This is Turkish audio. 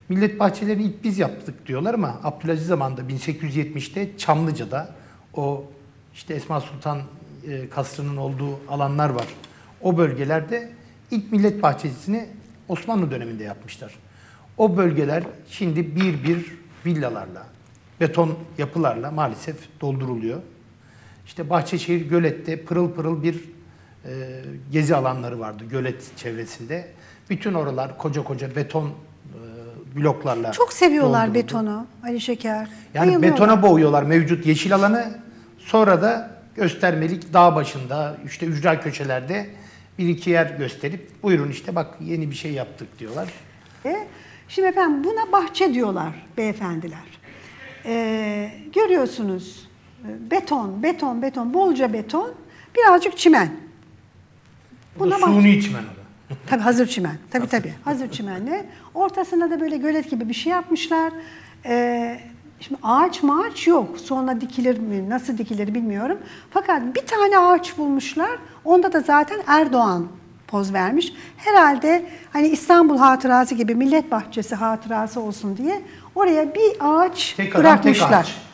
Millet bahçelerini ilk biz yaptık diyorlar ama Abdülaziz zamanında 1870'te Çamlıca'da o işte Esma Sultan kasrının olduğu alanlar var. O bölgelerde ilk millet bahçesini Osmanlı döneminde yapmışlar. O bölgeler şimdi bir villalarla, beton yapılarla maalesef dolduruluyor. İşte Bahçeşehir Gölet'te pırıl pırıl bir gezi alanları vardı Gölet çevresinde. Bütün oralar koca koca beton bloklarla Çok seviyorlar dolduruldu. betonu Ali Şeker. Yani Bayılıyorlar. betona boğuyorlar mevcut yeşil alanı. Sonra da göstermelik dağ başında, işte ücra köşelerde bir iki yer gösterip buyurun işte bak yeni bir şey yaptık diyorlar. Şimdi efendim buna bahçe diyorlar beyefendiler. Görüyorsunuz beton, bolca beton, birazcık çimen. Bu da suni çimen o da. Tabii hazır çimen. Tabii. Hazır çimenle. Ortasına da böyle gölet gibi bir şey yapmışlar. Şimdi ağaç yok. Sonra dikilir mi? Nasıl dikilir bilmiyorum. Fakat bir tane ağaç bulmuşlar. Onda da zaten Erdoğan poz vermiş. Herhalde hani İstanbul hatırası gibi millet bahçesi hatırası olsun diye oraya bir ağaç Tek adam, bırakmışlar. tek ağaç.